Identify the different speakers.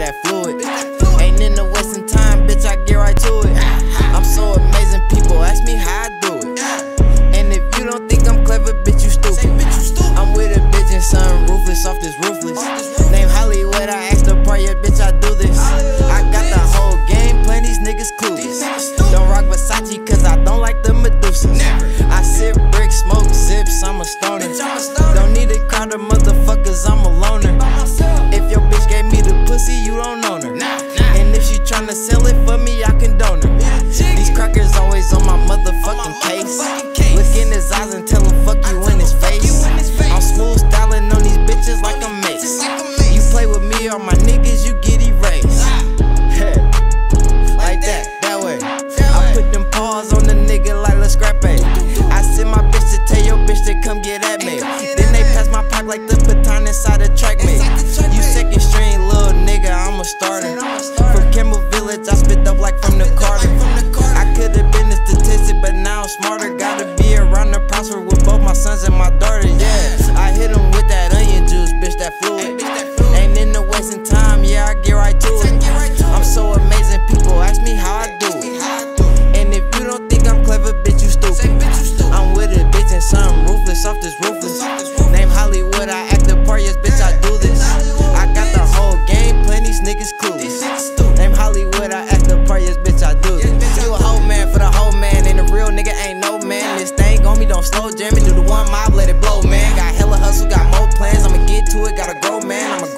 Speaker 1: that fluid. Ain't in the wasting time, bitch, I get right to it. I'm so amazing, people ask me how I do it. And if you don't think I'm clever, bitch, you stupid. I'm with a bitch and something ruthless off this ruthless. Name Hollywood, I asked the part, yeah, bitch, I do this. I got the whole game, playing these niggas clueless. Don't rock Versace, cause I don't like the Medusa. I sip bricks, smoke zips, I'm a stoner. Don't need a crowd of motherfuckers, I'm a loner. If your bitch gave me the pussy, you don't own her. And if she tryna sell it for me, I condone her. These crackers always on my motherfucking case. Look in his eyes and tell him fuck you in his face. I'm smooth styling on these bitches like a mace. You play with me or my niggas, you get erased. Like that way. I put them paws on the nigga like let's scrap it. I send my bitch to tell your bitch to come get at me. Then they pass my pipe like the baton inside the track me. You second string little nigga, I'm a starter. From Campbell Village, I spit up like from the Carter. I could've been a statistic, but now I'm smarter. Gotta be around to prosper with both my sons and my daughter, yeah. I hit them with that onion juice, bitch, that fluid. Ain't in the wasting time, yeah, I get right to it. I'm so amazing, people ask me how I do it. And if you don't think I'm clever, bitch, you stupid. I'm with a bitch and something ruthless off this ruthless. Name Hollywood, I act the part, yes, bitch, I do this. I got the whole game, playing these niggas clueless. Name Hollywood, I act the part, yes, bitch, I do this. You a whole man for the whole man, and a real nigga ain't no man. This thing on me, don't slow jam me, do the one mob, let it blow, man. Got hella hustle, got more plans, I'ma get to it, gotta grow, man.